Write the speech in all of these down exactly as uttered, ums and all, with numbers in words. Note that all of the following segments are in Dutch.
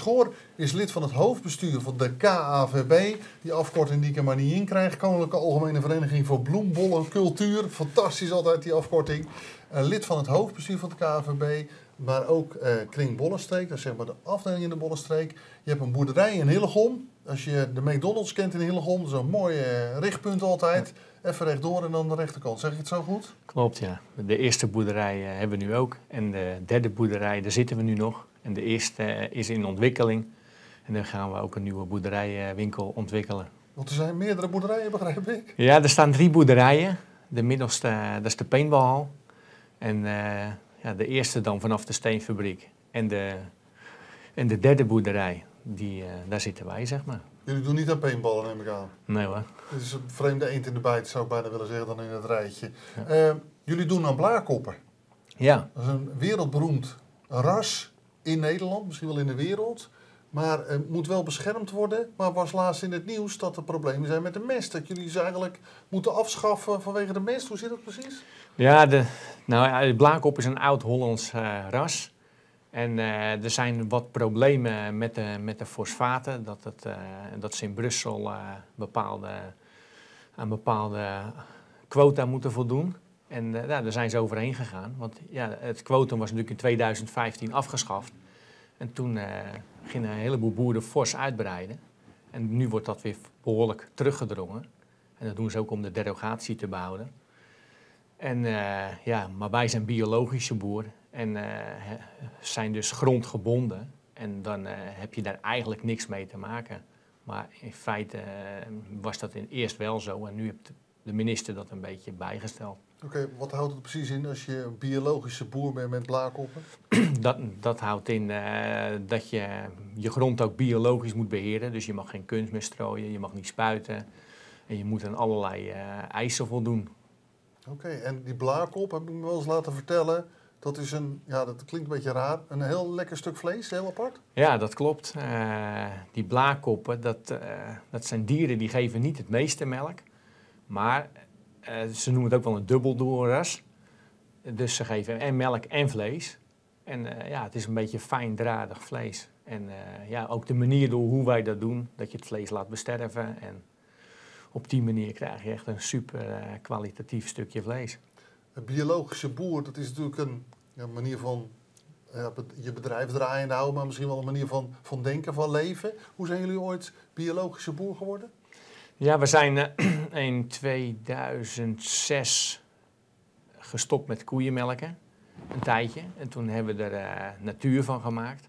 Goor is lid van het hoofdbestuur van de K A V B. Die afkorting die ik er maar niet in krijg. Koninklijke Algemene Vereniging voor Bloembollen Cultuur. Fantastisch altijd die afkorting. Uh, lid van het hoofdbestuur van de K A V B. Maar ook uh, Kring Bollenstreek. Dat is zeg maar de afdeling in de Bollenstreek. Je hebt een boerderij in Hillegom. Als je de McDonald's kent in Hillegom. Dat is een mooi uh, richtpunt altijd. Even rechtdoor en dan de rechterkant. Zeg ik het zo goed? Klopt, ja. De eerste boerderij uh, hebben we nu ook. En de derde boerderij, daar zitten we nu nog. En de eerste uh, is in ontwikkeling. En dan gaan we ook een nieuwe boerderijwinkel ontwikkelen. Want er zijn meerdere boerderijen, begrijp ik? Ja, er staan drie boerderijen. De middelste, uh, dat is de paintballhal. En uh, ja, de eerste dan vanaf de steenfabriek. En de, en de derde boerderij, die, uh, daar zitten wij, zeg maar. Jullie doen niet aan paintballen, neem ik aan. Nee hoor. Dit is een vreemde eend in de bijt, zou ik bijna willen zeggen, dan in het rijtje. Ja. Uh, jullie doen aan blaarkoppen. Ja. Dat is een wereldberoemd ras in Nederland, misschien wel in de wereld. Maar het uh, moet wel beschermd worden. Maar was laatst in het nieuws dat er problemen zijn met de mest. Dat jullie ze eigenlijk moeten afschaffen vanwege de mest. Hoe zit dat precies? Ja, de, nou ja, de blaarkop is een oud-Hollands uh, ras. En uh, er zijn wat problemen met de, met de fosfaten. Dat, het, uh, dat ze in Brussel uh, bepaalde, aan bepaalde quota moeten voldoen. En uh, ja, daar zijn ze overheen gegaan. Want ja, het quotum was natuurlijk in tweeduizend vijftien afgeschaft. En toen uh, gingen een heleboel boeren fors uitbreiden. En nu wordt dat weer behoorlijk teruggedrongen. En dat doen ze ook om de derogatie te behouden. En, uh, ja, maar wij zijn biologische boer en uh, zijn dus grondgebonden. En dan uh, heb je daar eigenlijk niks mee te maken. Maar in feite uh, was dat in eerst wel zo en nu heeft de minister dat een beetje bijgesteld. Oké, okay, wat houdt het precies in als je een biologische boer bent met blaarkoppen? Dat, dat houdt in uh, dat je je grond ook biologisch moet beheren. Dus je mag geen kunstmest strooien, je mag niet spuiten. En je moet aan allerlei uh, eisen voldoen. Oké, okay, en die blaarkop, heb ik me wel eens laten vertellen, dat is een, ja, dat klinkt een beetje raar, een heel lekker stuk vlees, heel apart? Ja, dat klopt. Uh, die blaarkoppen, dat, uh, dat zijn dieren die geven niet het meeste melk. Maar uh, ze noemen het ook wel een dubbeldoelras. Dus ze geven en melk en vlees. En uh, ja, het is een beetje fijndradig vlees. En uh, ja, ook de manier door hoe wij dat doen, dat je het vlees laat besterven. En op die manier krijg je echt een super uh, kwalitatief stukje vlees. Een biologische boer, dat is natuurlijk een ja, manier van ja, je bedrijf draaiende houden, maar misschien wel een manier van, van denken, van leven. Hoe zijn jullie ooit biologische boer geworden? Ja, we zijn uh, in tweeduizend zes gestopt met koeienmelken, een tijdje. En toen hebben we er uh, natuur van gemaakt.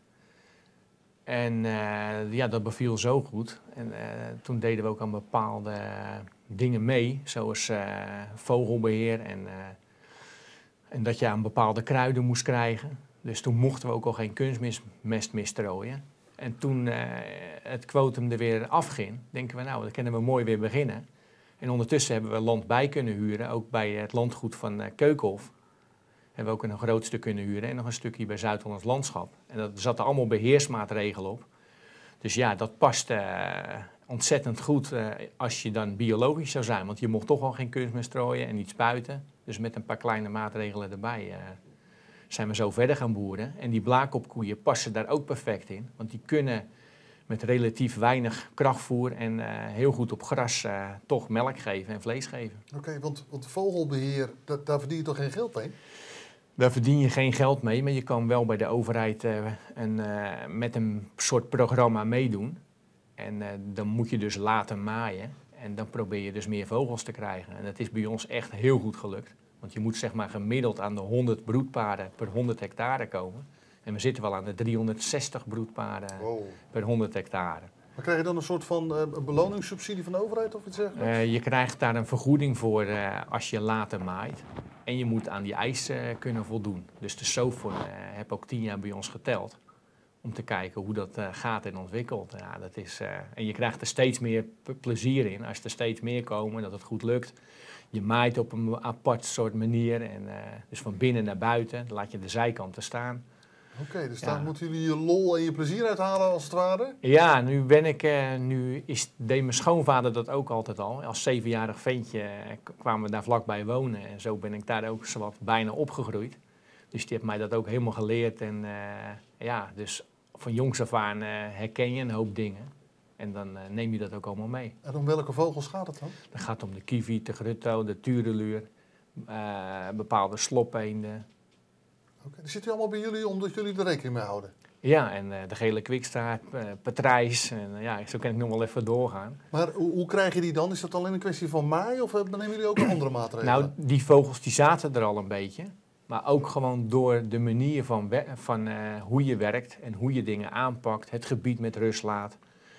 En uh, ja, dat beviel zo goed. En uh, toen deden we ook aan bepaalde uh, dingen mee, zoals uh, vogelbeheer en, uh, en dat je aan bepaalde kruiden moest krijgen. Dus toen mochten we ook al geen kunstmest meer strooien. En toen uh, het quotum er weer afging, denken we nou, dan kunnen we mooi weer beginnen. En ondertussen hebben we land bij kunnen huren, ook bij het landgoed van uh, Keukenhof. Hebben we ook een groot stuk kunnen huren en nog een stukje bij Zuid-Hollands Landschap. En dat zaten allemaal beheersmaatregelen op. Dus ja, dat past uh, ontzettend goed uh, als je dan biologisch zou zijn. Want je mocht toch al geen kunstmest strooien en niet spuiten. Dus met een paar kleine maatregelen erbij uh, zijn we zo verder gaan boeren. En die blaarkopkoeien passen daar ook perfect in. Want die kunnen met relatief weinig krachtvoer en uh, heel goed op gras uh, toch melk geven en vlees geven. Oké, okay, want, want vogelbeheer, dat, daar verdien je toch geen geld mee? Daar verdien je geen geld mee, maar je kan wel bij de overheid uh, een, uh, met een soort programma meedoen. En uh, dan moet je dus laten maaien en dan probeer je dus meer vogels te krijgen. En dat is bij ons echt heel goed gelukt. Want je moet zeg maar gemiddeld aan de honderd broedparen per honderd hectare komen. En we zitten wel aan de driehonderdzestig broedparen wow. per honderd hectare. Maar krijg je dan een soort van uh, beloningssubsidie van de overheid of iets dergelijks? Uh, je krijgt daar een vergoeding voor uh, als je later maait. En je moet aan die eisen uh, kunnen voldoen. Dus de SOFON uh, heb ook tien jaar bij ons geteld. Om te kijken hoe dat uh, gaat en ontwikkelt. Ja, dat is, uh, en je krijgt er steeds meer plezier in. Als er steeds meer komen, dat het goed lukt. Je maait op een apart soort manier. En, uh, dus van binnen naar buiten. Dan laat je de zijkanten staan. Oké, okay, dus ja. daar moeten jullie je lol en je plezier uithalen als het ware? Ja, nu ben ik, uh, nu is, deed mijn schoonvader dat ook altijd al. Als zevenjarig ventje kwamen we daar vlakbij wonen en zo ben ik daar ook zowat bijna opgegroeid. Dus die heeft mij dat ook helemaal geleerd en uh, ja, dus van jongs af aan uh, herken je een hoop dingen. En dan uh, neem je dat ook allemaal mee. En om welke vogels gaat het dan? Dan gaat het om de kieviet, de grutto, de tureluur, uh, bepaalde slopeenden. Oké, okay, die zitten allemaal bij jullie omdat jullie er rekening mee houden? Ja, en uh, de gele kwikstaart, uh, patrijs, en uh, ja, zo kan ik nog wel even doorgaan. Maar hoe, hoe krijg je die dan? Is dat alleen een kwestie van maai of nemen jullie ook andere maatregelen? Nou, die vogels die zaten er al een beetje. Maar ook gewoon door de manier van, van uh, hoe je werkt en hoe je dingen aanpakt. Het gebied met rust laat.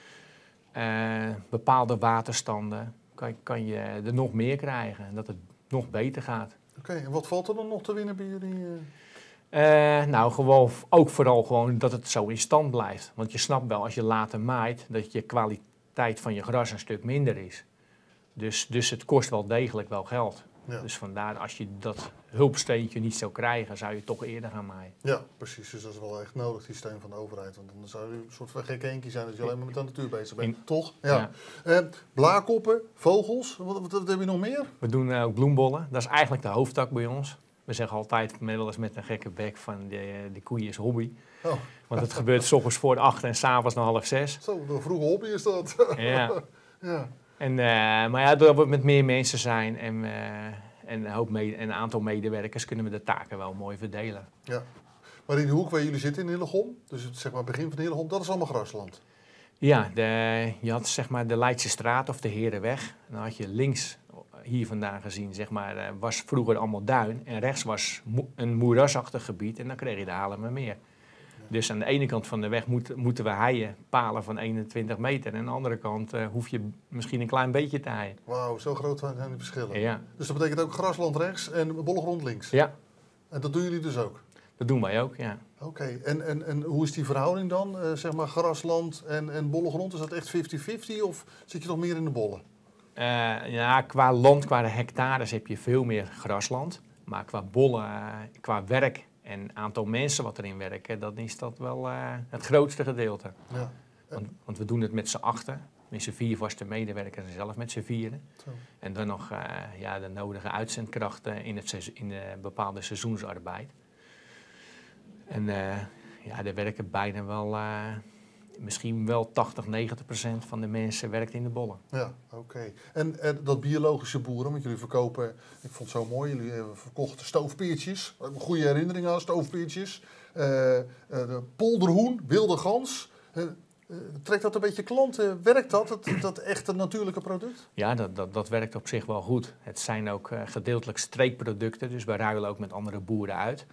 Uh, bepaalde waterstanden. Kan, kan je er nog meer krijgen. En dat het nog beter gaat. Oké, okay, en wat valt er dan nog te winnen bij jullie? Uh... Uh, nou, gewoon, ook vooral gewoon dat het zo in stand blijft. Want je snapt wel, als je later maait, dat je kwaliteit van je gras een stuk minder is. Dus, dus het kost wel degelijk wel geld. Ja. Dus vandaar, als je dat hulpsteentje niet zou krijgen, zou je toch eerder gaan maaien. Ja, precies. Dus dat is wel echt nodig, die steun van de overheid. Want dan zou je een soort van gekke eentje zijn als je alleen maar met de natuur bezig bent. In, toch? Ja. ja. Uh, blaarkoppen, vogels, wat, wat, wat heb je nog meer? We doen uh, ook bloembollen. Dat is eigenlijk de hoofdtak bij ons. We zeggen altijd, wel eens met een gekke bek, van de, de koeien is hobby. Oh. Want het gebeurt 's ochtends voor acht en 's avonds nog half zes. Zo, een vroege hobby is dat. Ja. ja. En, uh, maar ja, doordat we met meer mensen zijn en, uh, en, een hoop mede, en een aantal medewerkers, kunnen we de taken wel mooi verdelen. Ja. Maar in de hoek waar jullie zitten in Hillegom, dus het zeg maar begin van Hillegom, dat is allemaal grasland? Ja, de, je had zeg maar de Leidse straat of de Herenweg. En dan had je links, hier vandaan gezien, zeg maar, was vroeger allemaal duin. En rechts was mo- een moerasachtig gebied en dan kreeg je de Haarlemmermeer. Dus aan de ene kant van de weg moet, moeten we heien, palen van eenentwintig meter. En aan de andere kant uh, hoef je misschien een klein beetje te heien. Wauw, zo groot zijn die verschillen. Ja. Dus dat betekent ook grasland rechts en bollegrond links? Ja. En dat doen jullie dus ook? Dat doen wij ook, ja. Oké, okay. en, en, en hoe is die verhouding dan? Uh, zeg maar grasland en, en bollegrond, is dat echt vijftig vijftig of zit je nog meer in de bollen? Uh, ja, qua land, qua hectares heb je veel meer grasland. Maar qua bollen, uh, qua werk en aantal mensen wat erin werken, dan is dat wel uh, het grootste gedeelte. Ja. Want, want we doen het met z'n achten, met z'n vier vaste medewerkers en zelf met z'n vieren. Zo. En dan nog uh, ja, de nodige uitzendkrachten in, het, in de bepaalde seizoensarbeid. En uh, ja, er werken bijna wel, uh, misschien wel tachtig, negentig procent van de mensen werkt in de bollen. Ja, oké. Okay. En, en dat biologische boeren, want jullie verkopen, ik vond het zo mooi, jullie verkochten stoofpeertjes. Goede herinneringen aan stoofpeertjes. Uh, uh, de polderhoen, wilde gans. Uh, uh, trekt dat een beetje klanten? Werkt dat, dat, dat echte natuurlijke product? Ja, dat, dat, dat werkt op zich wel goed. Het zijn ook uh, gedeeltelijk streekproducten, dus wij ruilen ook met andere boeren uit.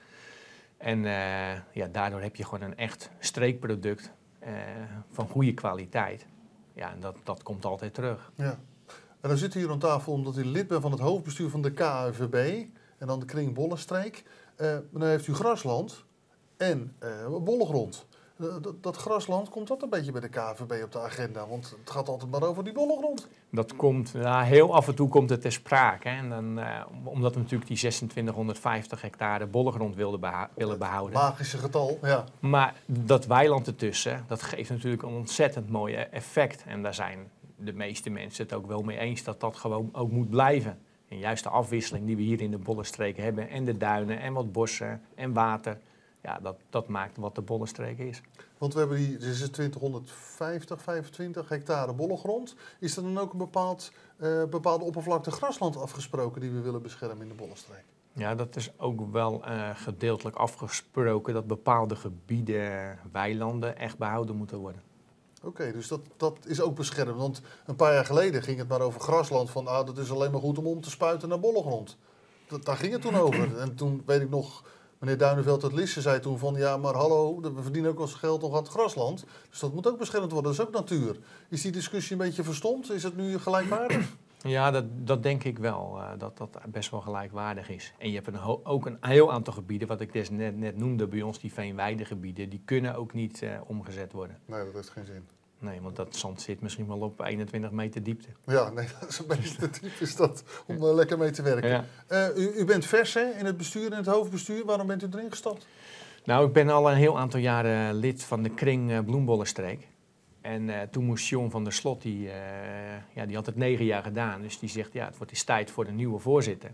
En uh, ja, daardoor heb je gewoon een echt streekproduct uh, van goede kwaliteit. Ja, en dat, dat komt altijd terug. Ja. En dan zit u hier aan tafel omdat u lid bent van het hoofdbestuur van de K A V B en dan de Kring Bollenstreek. Uh, dan heeft u grasland en uh, bollegrond. Uh, dat, dat grasland, komt dat een beetje bij de K A V B op de agenda? Want het gaat altijd maar over die bollegrond. Dat komt, nou, heel af en toe komt het ter sprake. Hè. En dan, uh, omdat we natuurlijk die zesentwintighonderdvijftig hectare bollegrond wilden beha- willen behouden. Magische getal, ja. Maar dat weiland ertussen, dat geeft natuurlijk een ontzettend mooi effect. En daar zijn de meeste mensen het ook wel mee eens dat dat gewoon ook moet blijven. En juist de afwisseling die we hier in de Bollenstreek hebben, en de duinen, en wat bossen, en water, ja, dat, dat maakt wat de Bollenstreek is. Want we hebben die zesentwintighonderdvijftig, vijfentwintig hectare bollengrond. Is er dan ook een bepaald, uh, bepaalde oppervlakte grasland afgesproken die we willen beschermen in de Bollenstreek? Ja, dat is ook wel uh, gedeeltelijk afgesproken dat bepaalde gebieden, weilanden, echt behouden moeten worden. Oké, okay, dus dat, dat is ook beschermd. Want een paar jaar geleden ging het maar over grasland. Van ah, dat is alleen maar goed om om te spuiten naar bollengrond. Dat, daar ging het toen over. En toen weet ik nog, meneer Duinenveld uit Lisse zei toen van ja, maar hallo, we verdienen ook ons geld nog aan het grasland. Dus dat moet ook beschermd worden, dat is ook natuur. Is die discussie een beetje verstomd? Is het nu gelijkwaardig? Ja, dat, dat denk ik wel, uh, dat dat best wel gelijkwaardig is. En je hebt een ho- ook een heel aantal gebieden, wat ik dus net, net noemde bij ons, die veenweidegebieden, die kunnen ook niet uh, omgezet worden. Nee, dat heeft geen zin. Nee, want dat zand zit misschien wel op eenentwintig meter diepte. Ja, nee, dat is een beetje te diep is dat, om er lekker mee te werken. Ja. Uh, u, u bent vers hè, in het bestuur, in het hoofdbestuur. Waarom bent u erin gestapt? Nou, ik ben al een heel aantal jaren lid van de Kring uh, Bloembollenstreek. En uh, toen moest John van der Slot, die, uh, ja, die had het negen jaar gedaan. Dus die zegt, ja, het wordt eens tijd voor de nieuwe voorzitter.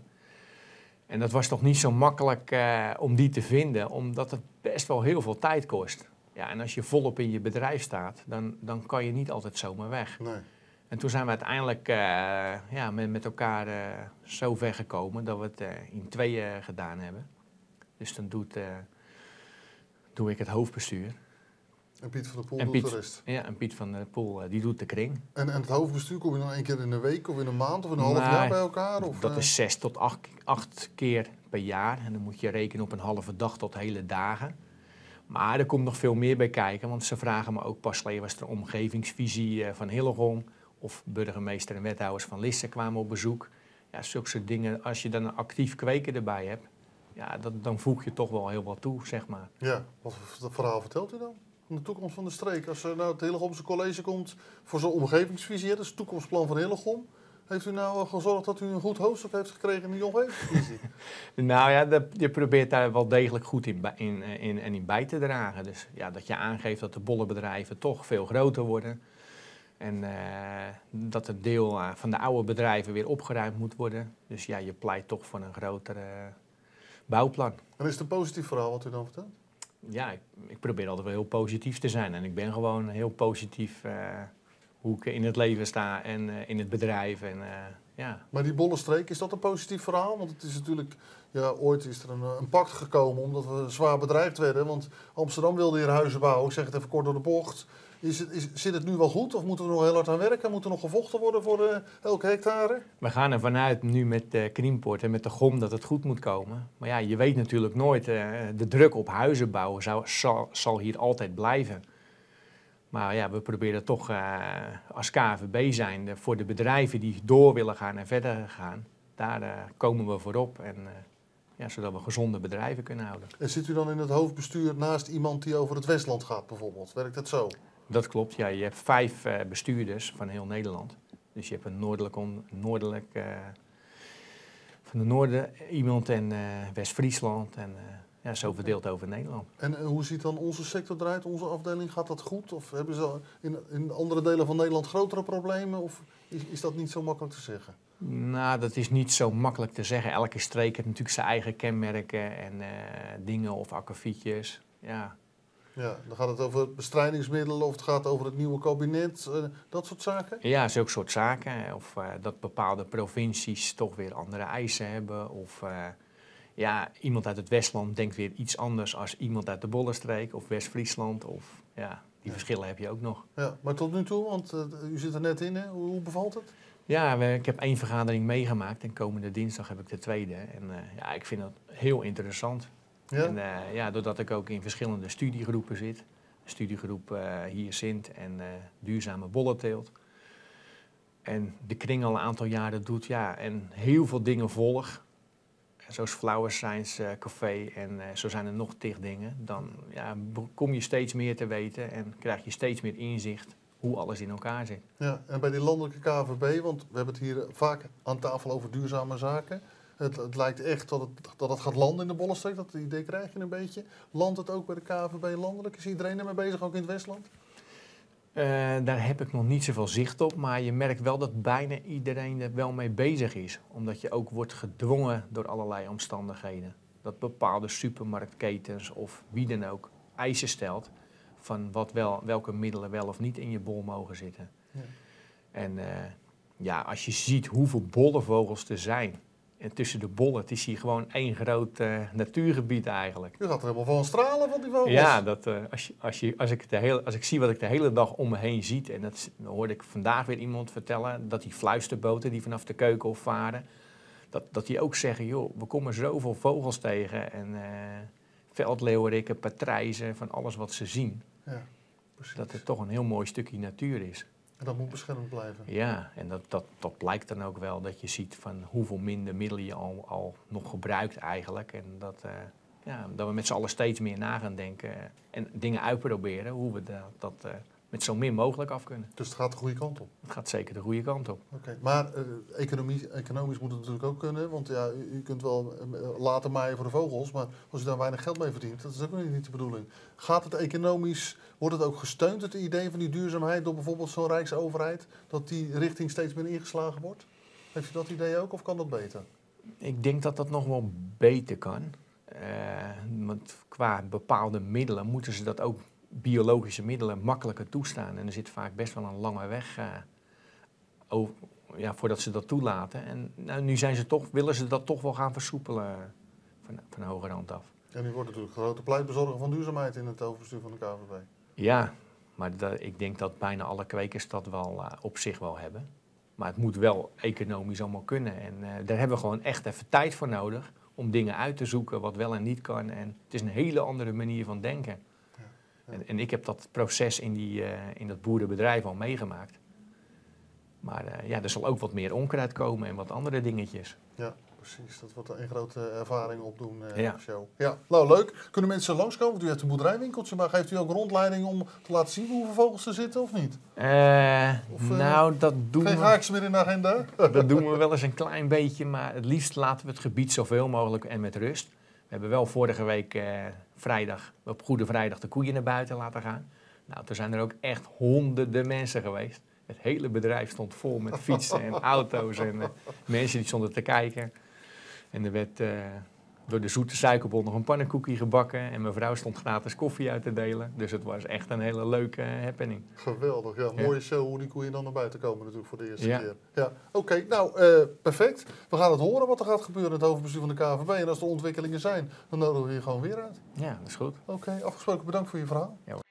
En dat was toch niet zo makkelijk uh, om die te vinden, omdat het best wel heel veel tijd kost. Ja, en als je volop in je bedrijf staat, dan, dan kan je niet altijd zomaar weg. Nee. En toen zijn we uiteindelijk uh, ja, met, met elkaar uh, zo ver gekomen dat we het uh, in tweeën gedaan hebben. Dus dan doet, uh, doe ik het hoofdbestuur. En Piet van der Poel en doet Piet, de rest? Ja, en Piet van der Poel uh, die doet de kring. En, en het hoofdbestuur, kom je dan één keer in een week of in een maand of in een half nou, jaar bij elkaar? Of, dat uh... is zes tot acht, acht keer per jaar. En dan moet je rekenen op een halve dag tot hele dagen. Maar er komt nog veel meer bij kijken, want ze vragen me ook pas geleden was er een omgevingsvisie uh, van Hillegom. Of burgemeester en wethouders van Lisse kwamen op bezoek. Ja, zulke soort dingen, als je dan een actief kweken erbij hebt, ja, dat, dan voeg je toch wel heel wat toe, zeg maar. Ja, wat voor verhaal vertelt u dan? Van de toekomst van de streek. Als er nou het Hillegomse college komt voor zo'n omgevingsvisie, dat is het toekomstplan van Hillegom. Heeft u nou gezorgd dat u een goed hoofdstuk heeft gekregen in die omgevingsvisie? Nou ja, dat, je probeert daar wel degelijk goed in, in, in, in, in bij te dragen. Dus ja, dat je aangeeft dat de bollenbedrijven toch veel groter worden. En uh, dat een deel uh, van de oude bedrijven weer opgeruimd moet worden. Dus ja, je pleit toch voor een groter uh, bouwplan. En is het een positief verhaal wat u dan vertelt? Ja, ik, ik probeer altijd wel heel positief te zijn. En ik ben gewoon heel positief uh, hoe ik in het leven sta en uh, in het bedrijf. En, uh, ja. Maar die Bollenstreek, is dat een positief verhaal? Want het is natuurlijk, ja, ooit is er een, een pact gekomen omdat we zwaar bedreigd werden. Want Amsterdam wilde hier huizen bouwen, ik zeg het even kort door de bocht. Is het, is, zit het nu wel goed of moeten we er nog heel hard aan werken? Moet er nog gevochten worden voor uh, elke hectare? We gaan er vanuit nu met de Kriemport en met de G O M dat het goed moet komen. Maar ja, je weet natuurlijk nooit, uh, de druk op huizen bouwen zou, zal, zal hier altijd blijven. Maar ja, we proberen toch uh, als K V B zijnde voor de bedrijven die door willen gaan en verder gaan. Daar uh, komen we voorop, en, uh, ja, zodat we gezonde bedrijven kunnen houden. En zit u dan in het hoofdbestuur naast iemand die over het Westland gaat bijvoorbeeld? Werkt dat zo? Dat klopt, ja. Je hebt vijf uh, bestuurders van heel Nederland. Dus je hebt een noordelijk, on, noordelijk uh, van de noorden iemand en uh, West-Friesland en uh, ja, zo verdeeld over Nederland. En uh, hoe ziet dan onze sector eruit, onze afdeling? Gaat dat goed? Of hebben ze in, in andere delen van Nederland grotere problemen? Of is, is dat niet zo makkelijk te zeggen? Nou, dat is niet zo makkelijk te zeggen. Elke streek heeft natuurlijk zijn eigen kenmerken en uh, dingen of akkefietjes. Ja. Ja, dan gaat het over bestrijdingsmiddelen of het gaat over het nieuwe kabinet, uh, dat soort zaken? Ja, zulke soort zaken. Of uh, dat bepaalde provincies toch weer andere eisen hebben. Of uh, ja, iemand uit het Westland denkt weer iets anders als iemand uit de Bollenstreek of West-Friesland. Of ja, die ja. verschillen heb je ook nog. Ja, maar tot nu toe, want uh, u zit er net in, hè? Hoe, hoe bevalt het? Ja, we, ik heb één vergadering meegemaakt en komende dinsdag heb ik de tweede. En uh, ja, ik vind dat heel interessant. Ja? En uh, ja, doordat ik ook in verschillende studiegroepen zit. Studiegroep uh, hier Sint en uh, duurzame bollenteelt. En de kring al een aantal jaren doet, ja, en heel veel dingen volg. Zoals Flower Science uh, Café en uh, zo zijn er nog tig dingen. Dan ja, kom je steeds meer te weten en krijg je steeds meer inzicht hoe alles in elkaar zit. Ja, en bij die landelijke K V B, want we hebben het hier vaak aan tafel over duurzame zaken. Het, het lijkt echt dat het, dat het gaat landen in de Bollenstreek, dat idee krijg je een beetje. Landt het ook bij de K V B landelijk? Is iedereen ermee bezig, ook in het Westland? Uh, daar heb ik nog niet zoveel zicht op, maar je merkt wel dat bijna iedereen er wel mee bezig is. Omdat je ook wordt gedwongen door allerlei omstandigheden. Dat bepaalde supermarktketens of wie dan ook eisen stelt van wat wel, welke middelen wel of niet in je bol mogen zitten. Ja. En uh, ja, als je ziet hoeveel bollenvogels er zijn. En tussen de bollen, het is hier gewoon één groot uh, natuurgebied eigenlijk. Je gaat er helemaal van stralen van die vogels. Ja, dat, uh, als, je, als, je, als, ik de hele, als ik zie wat ik de hele dag om me heen zie, en dat hoorde ik vandaag weer iemand vertellen, dat die fluisterboten die vanaf de Keukenhof varen, dat, dat die ook zeggen, joh, we komen zoveel vogels tegen. En uh, veldleeuwerikken, patrijzen, van alles wat ze zien. Ja, precies. Dat het toch een heel mooi stukje natuur is. En dat moet beschermd blijven. Ja, en dat, dat, dat blijkt dan ook wel dat je ziet van hoeveel minder middelen je al, al nog gebruikt eigenlijk. En dat, uh, ja, dat we met z'n allen steeds meer na gaan denken en dingen uitproberen hoe we dat, dat uh, met zo min mogelijk af kunnen. Dus het gaat de goede kant op? Het gaat zeker de goede kant op. Oké, okay. Maar uh, economie, economisch moet het natuurlijk ook kunnen, want ja, u, u kunt wel uh, laten maaien voor de vogels, maar als u daar weinig geld mee verdient, dat is ook niet de bedoeling. Gaat het economisch, wordt het ook gesteund, het idee van die duurzaamheid, door bijvoorbeeld zo'n rijksoverheid, dat die richting steeds meer ingeslagen wordt? Heeft u dat idee ook of kan dat beter? Ik denk dat dat nog wel beter kan. Uh, want qua bepaalde middelen moeten ze dat ook biologische middelen makkelijker toestaan. En er zit vaak best wel een lange weg uh, over, ja, voordat ze dat toelaten. En nou, nu zijn ze toch, willen ze dat toch wel gaan versoepelen van, van de hoge rand af. En u wordt natuurlijk grote pleitbezorger van duurzaamheid in het hoofdbestuur van de K V B. Ja, maar dat, ik denk dat bijna alle kwekers dat wel uh, op zich wel hebben. Maar het moet wel economisch allemaal kunnen. En uh, daar hebben we gewoon echt even tijd voor nodig om dingen uit te zoeken wat wel en niet kan. En het is een hele andere manier van denken. Ja, ja. En, en ik heb dat proces in, die, uh, in dat boerenbedrijf al meegemaakt. Maar uh, ja, er zal ook wat meer onkruid komen en wat andere dingetjes. Ja, precies. Dat wordt een grote ervaring opdoen. Uh, ja. Show. Ja, nou leuk. Kunnen mensen langskomen? Want u heeft een boerderijwinkeltje, maar geeft u ook rondleiding om te laten zien hoeveel vogels er zitten of niet? Uh, of, uh, nou, dat doen geen we... haakjes meer in de agenda? Dat doen we wel eens een klein beetje, maar het liefst laten we het gebied zoveel mogelijk en met rust. We hebben wel vorige week uh, vrijdag, op Goede Vrijdag, de koeien naar buiten laten gaan. Nou, toen zijn er ook echt honderden mensen geweest. Het hele bedrijf stond vol met fietsen en auto's en uh, mensen die stonden te kijken. En er werd uh, door de zoete suikerbol nog een pannenkoekje gebakken. En mijn vrouw stond gratis koffie uit te delen. Dus het was echt een hele leuke uh, happening. Geweldig, ja. Mooie ja. show hoe die koeien dan naar buiten komen natuurlijk voor de eerste ja. keer. Ja, oké. Okay, nou, uh, perfect. We gaan het horen wat er gaat gebeuren in het hoofdbestuur van de K V B. En als er ontwikkelingen zijn, dan nodigen we je gewoon weer uit. Ja, dat is goed. Oké, okay, afgesproken. Bedankt voor je verhaal. Ja,